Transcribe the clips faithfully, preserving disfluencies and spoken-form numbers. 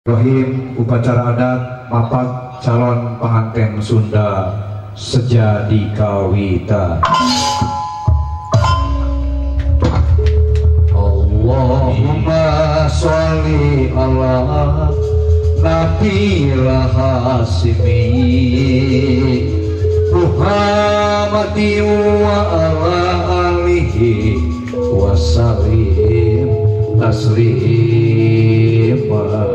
Rohim upacara adat mapak calon pengantin Sunda sejadi kawita. Allahumma sholli ala Nabil Hasimi Muhammadi wa ala alihi wa sallim taslima.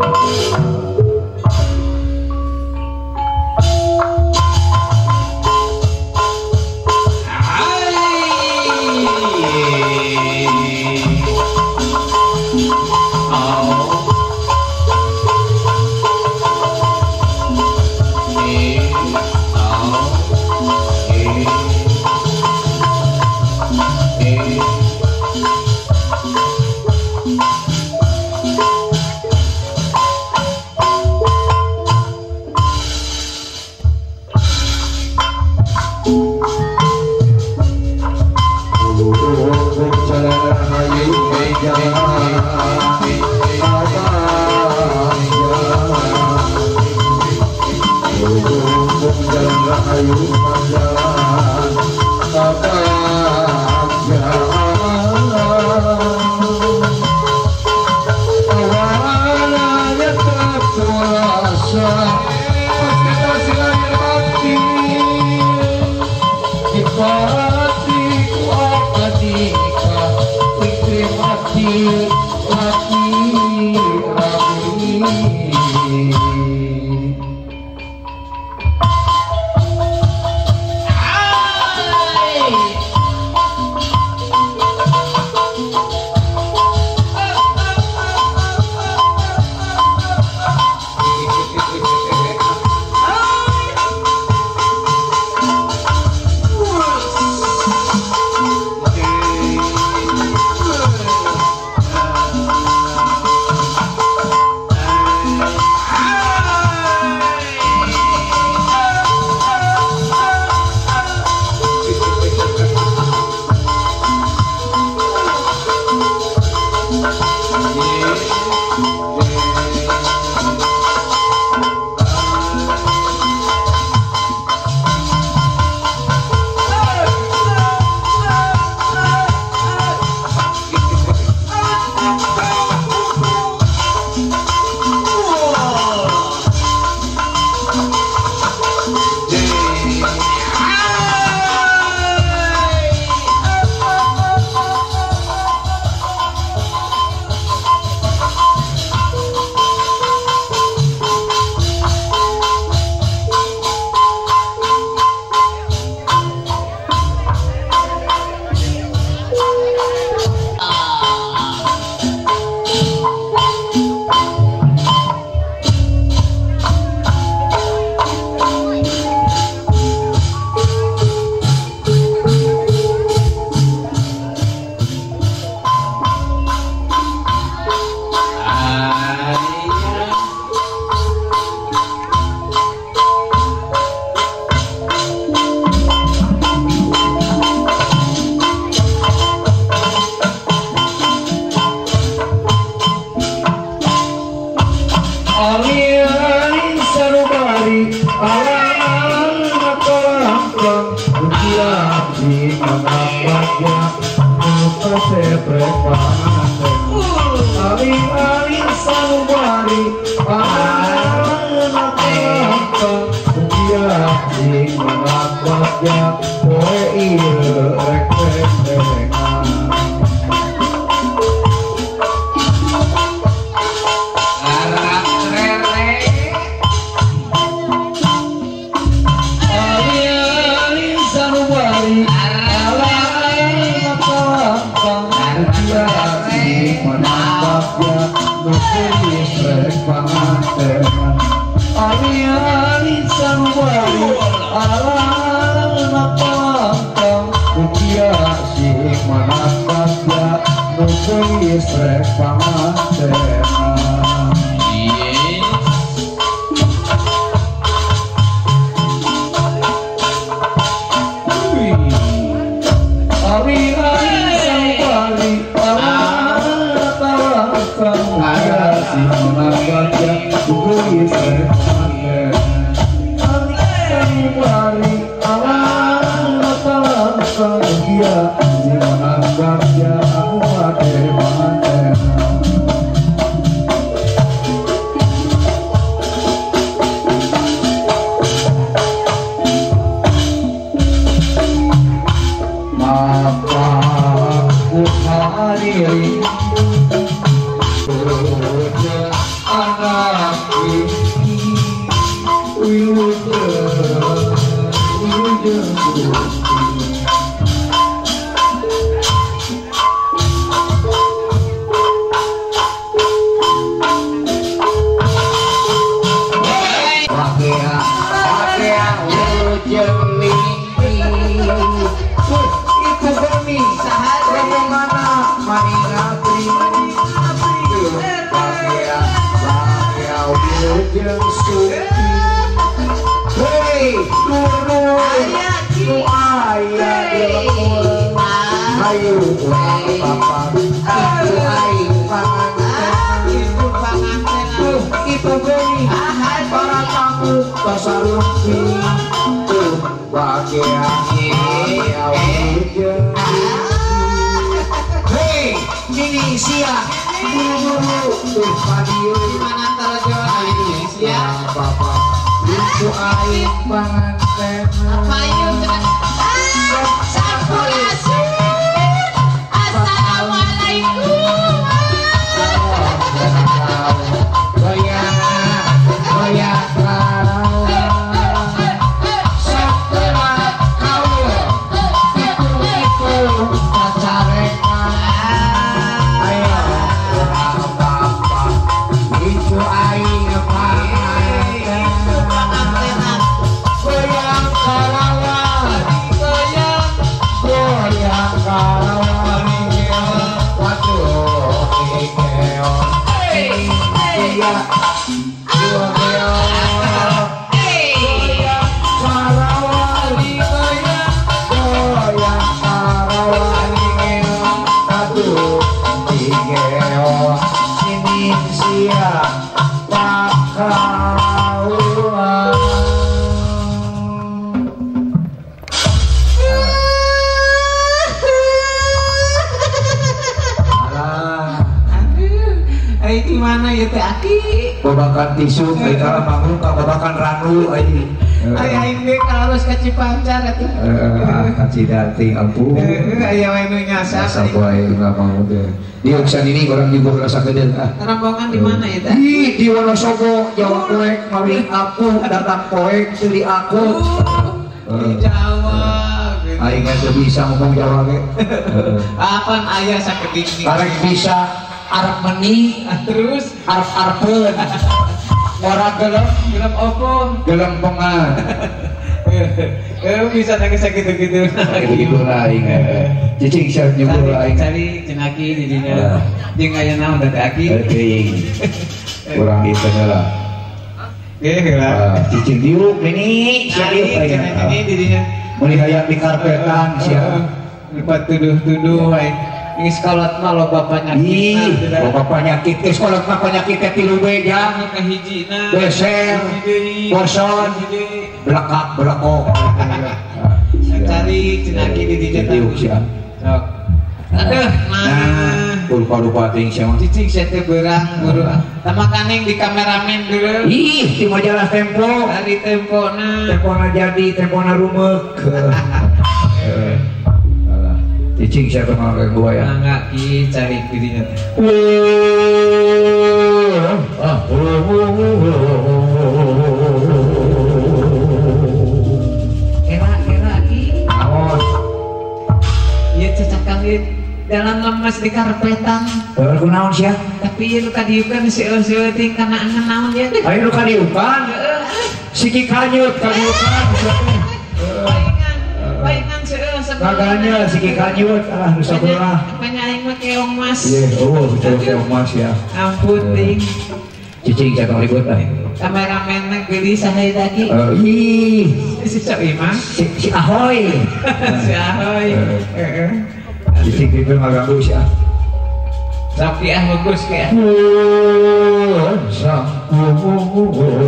Terima kasih. babakan tisu, ay kalau mangrung, babakan ranu, ay ay aing ge harus ka Cipancar atuh. Heeh, ka Cidating ampun. Heeh, aya we nu nyasar. Sapoe enggak mau deh. Di uksan ini orang juga rasa gede. Rombongan di mana ya, Teh? Di di Wonosobo, Jawa Poek, mawi aku datang poek di aku. Di Jawa. Aing geus bisa ngomong Jawa ge. Heeh. Apaan aya sakedik nih? Karek bisa Arab meni, terus Arab arpeun. Ora gelem, gelem opo? gelem pengan. Eh bisa nangis gitu-gitu. Gitu lain. Cicing siap nyebut lain. Cari cenaki di dinya. Jeung aya naon teh aki? Teuing. Kurang itu lah. Ge lah. Cicing diuk ini siap diuk aya. Ini di dinya. Meuli hayang di karpetan siap. Lipat tuduh-tuduh wae. Ini sekolah mah loba penyakit. Ih, loba penyakit. Sekolah mah penyakit teh tilu beda. Kahijina. Beser, boson, belakak, belakok. Cari cenaki di dinya diuk siap. Sok. Aduh, nah, lupa-lupa ting siapa? Cicing saya teh beurang buru. Tama kaneng di kameramen dulu. Ih, di majalah Tempo. Dari Tempona. Tempona jadi, Tempona rumek. Cicing siapa ngomong gua ya? Enggak, ki cari dirinya. Kira-kira ki. Awas. Iya cecak kali dalam lemas di karpetan. Baru kunaon sih ya? Tapi lu kadiukan seueur-seueur ting kana naon ya. Ayo lu kadiukan. Siki kanyut kadiukan. Palingan, palingan seueur Kaganya siki kanyut ah nu sabelah. Penyaing mah keong mas. Iya, oh betul keong mas ya. Ampun ting. Cicing jatuh ribut lah. Kameramenna geuli saha lagi? Oh, ih, Si Soimah. si, si Ahoy. Si Ahoy. Heeh. Cicing ribut ngaganggu sih ah. Tapi ah bagus ya. Sang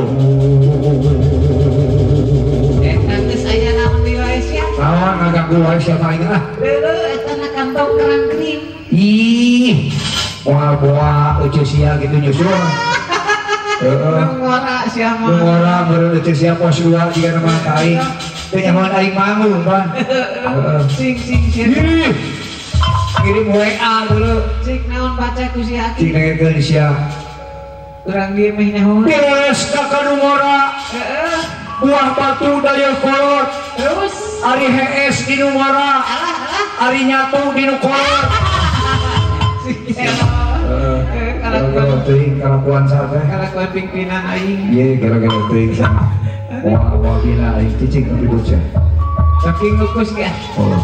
ragu wae siapa ini ah. Heeh, eta na kantong kerang kering. Ih, moal-moal euceus sia gitu nyusul. Heeh. Ngora sia mah. Ngora meureun euceus sia pos dua jiga nama aing. Teu nyaman aing manggung pan. Heeh. Sing sing sing. Ih. Kirim W A dulu. Cik naon baca ku si Aki. Cik nengekeun sia. Urang dia meh nyaho. Beres ka kanu ngora. Heeh. Buah batu daya kolot. Terus Ari hees di nu ngora. alah alah. Ari nyatu di nu kolot. Gara-gara teuing kalakuan sampe. Kalakuan pimpinan aing. Ieu gara-gara teuing sama. Moal moal bina aing cicing tapi bocah. Saking ngukus ge. Oh.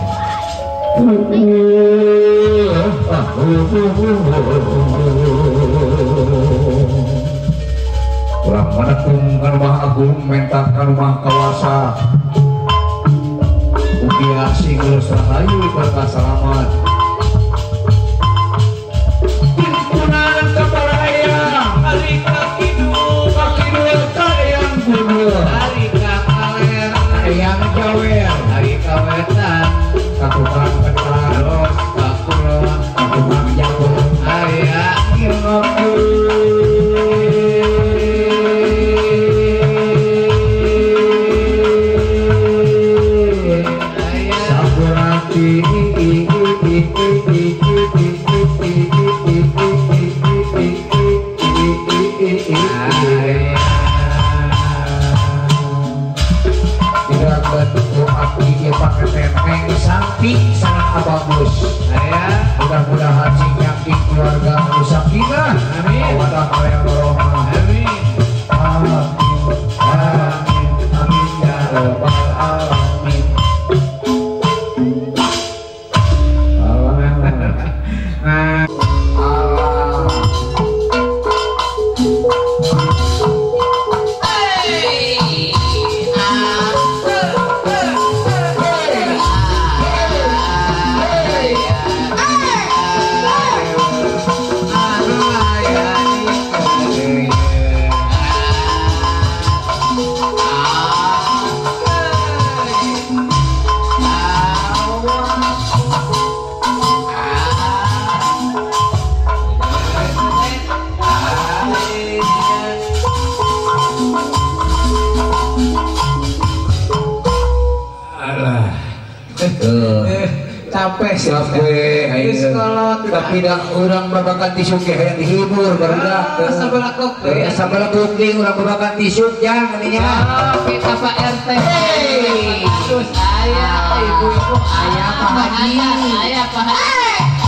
Ulah manatung kanu Maha Agung mentak kanu Maha Kawasa. Ugi asing geus rahayu berkah salamat. Timpunan kabaraya ari ka kidul ka kidul tayang gunul Ari ka kaler, tayang jawer ari ka wetan, katukang ketan terus ka kulon, katukang jagung aya Saburati tidak bentuk api pakai tenteng sakti sangat bagus. Mudah-mudahan sing yakin keluarga sakinah. Amin. Wadah yang rohmah. Amin. Amin. Amin. Amin ya rabbal alamin. Nah, Allah. capek sih. Capek, aing. Geus kolot. Tapi dah orang babakan tisu ge hayang dihibur barudak. Asa balakok Eh, teh. asa balakuk deui urang babakan tisu jang kadinya. Kita Pak R T. Terus aya ibu-ibu aya Pak Haji. Aya Pak Haji.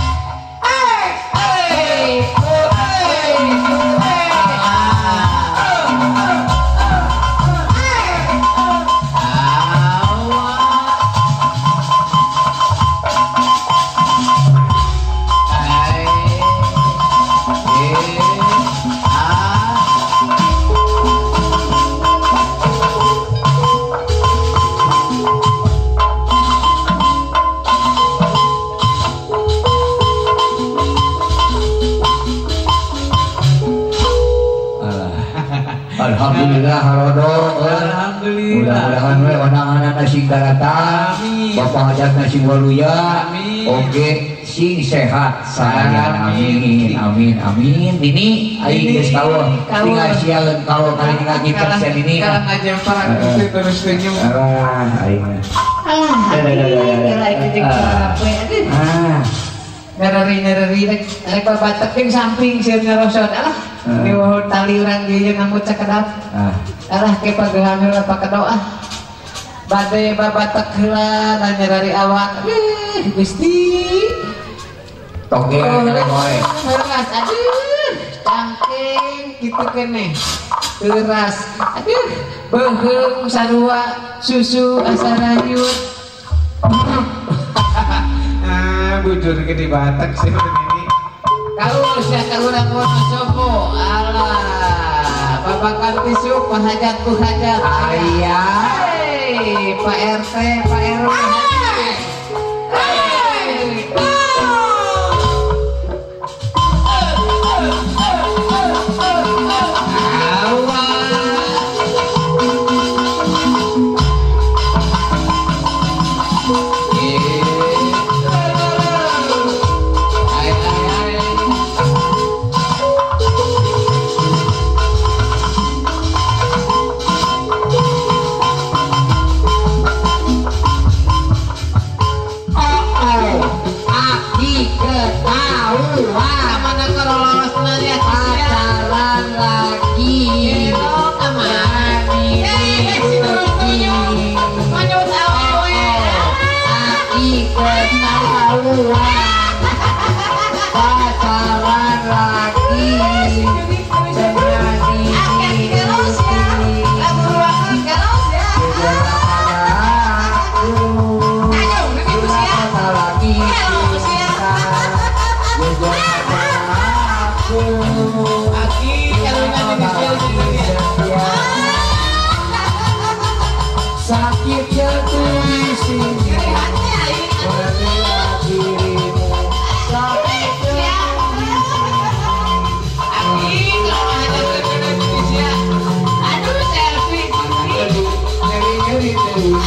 Alhamdulillah harodong. Alhamdulillah. Mudah-mudahan we wanangan nasi datang. Amin. Bapak hajat nasi waluya. Amin. Oke, sing sehat saya. Amin. Amin. Amin. Amin. Ini aing geus kawo. Kawo. Tinggal siaeun kawo kali ngagi persen ini. Sekarang aja Pak Heeh. terus senyum. Ah, aing. Alah, kira itu jeung apa aduh. Ah. Nereri nereri rek rek babatek jeung samping sieun ngarosot alah. Di wahul tali urang ieu nganggo cakedat. Ah. Alah ke pagehamil apa kedoa. Bade babatek heula dan nyerari awak. Aduh, Gusti. Toge karek wae. Teras, aduh, cangking gitu keneh. Teras, aduh, beheung sarua susu asa rayut. Ah, bujur ke di Batak sih ini. Kau sia ka urang wono sopo. Alah, babakan tisu pahajat ku hajat. Aya. Hei, Pak R T, Pak R W. sakit jatuh di sini. Melihat dirimu sakit jatuh di sini. Nyeri-nyeri terus.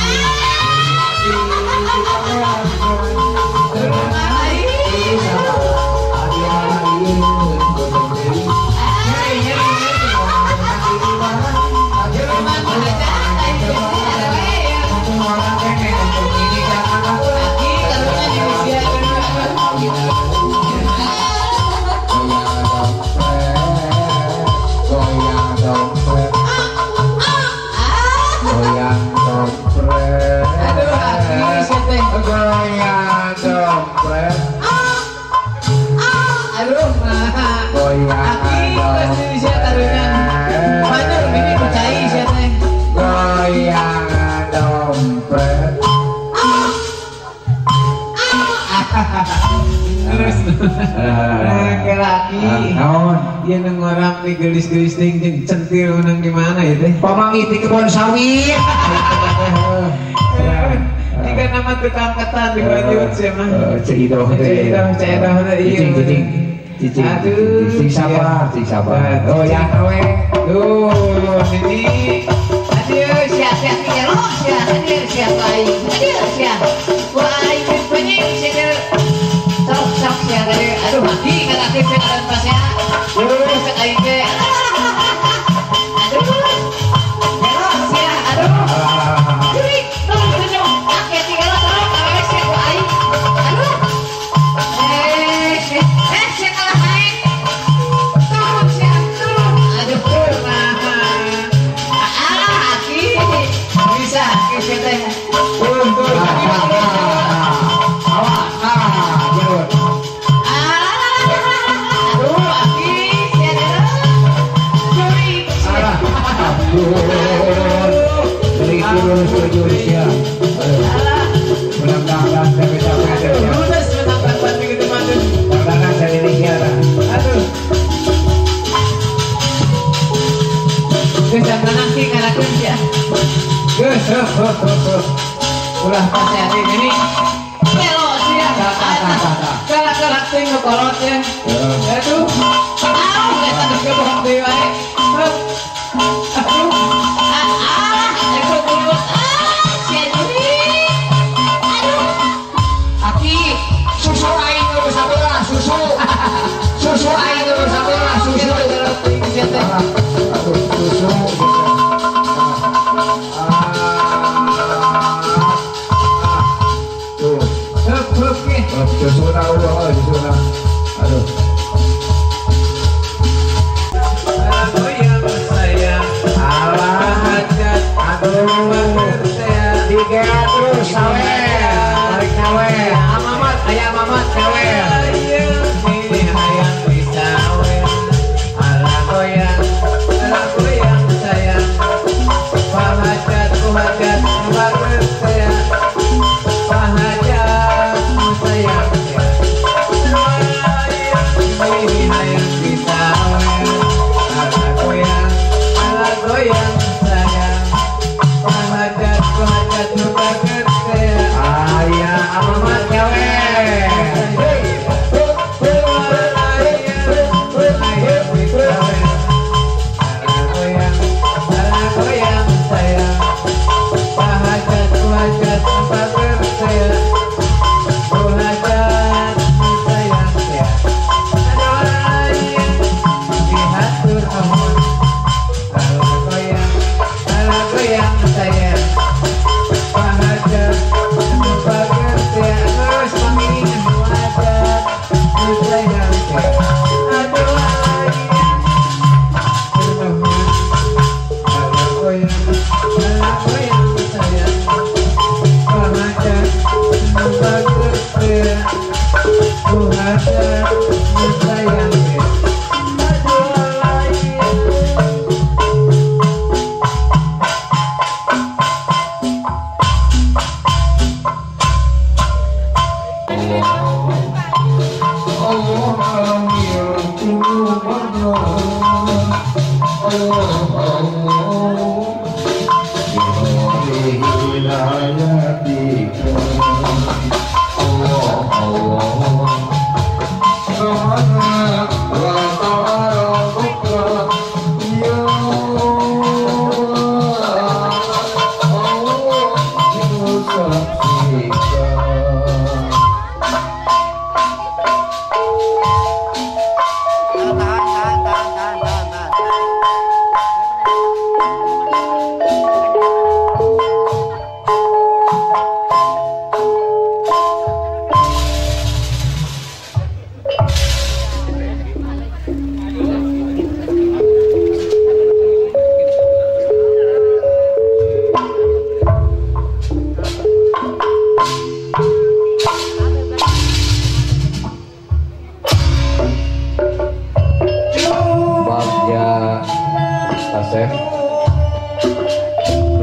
Laki-laki dia nengorang nih gelis-gelis ting jeung centil nang gimana ya teh pamangiti kebon sawit jika nama tukang ketan di Bandung sih mah ceidoh ceidoh ceidoh iya cicing cicing aduh cicing sabar cicing sabar oh yang we tuh ini aduh siap-siap nih lo siap aduh siap lain aduh siap wah ini banyak siap sok-sok siap aduh mati kata kita kan pas ya aduh sekali ke aduh ya siap aduh jadi tolong tunjuk pakai tinggal tolong kalau siap lain aduh eh eh siap lain turun siap turun aduh turun ah aki bisa kita teh turun turun awas ah jauh lurus lurus ya mudah-mudahan capek-capek ada ya lurus menambah banting gitu mantul mudah-mudahan dari Indonesia aduh bisa menanti karena kerja gus ulah pas ya ini belok siap kalau kalau tengok kolot ya aduh tahu kita harus kebohong deh baik aduh susu aing geus sabelah susu susu aing geus sabelah susu aduh susu tuh susu na ulah susu na aduh tiga terus sawer tarik sawer amamat ayam amamat sawer ini hayang bisa ala goyang ala goyang sayang pahajat kuhajat banget saya pahajat sayang ini hayang bisa ala goyang ala goyang sayang pahajat kuhajat banget saya ayam amamat sawer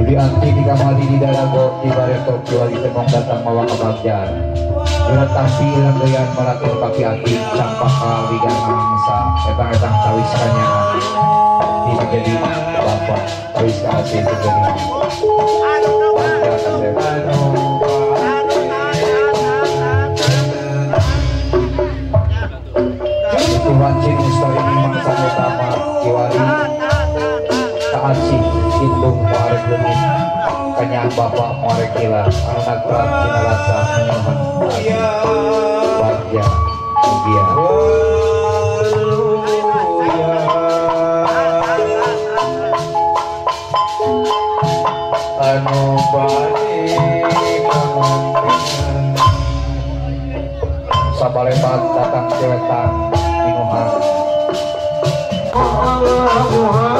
Budi anti di kamali di dalago di bareto kiwali temong datang mawa kabagyan. Berat tapi ranggayan melakin kaki aki campak kawigan mangsa etang-etang tawis kanya di menjadi bapak tawis kasih menjadi bangga kasih Tuhan cing story ini mangsa utama kiwali kaasih indung muarek lemit kanyang bapak muarek gila anu nagrat kinalasa menyuhan bahagia mugia anu bani sabalepat datang cewetang minuhan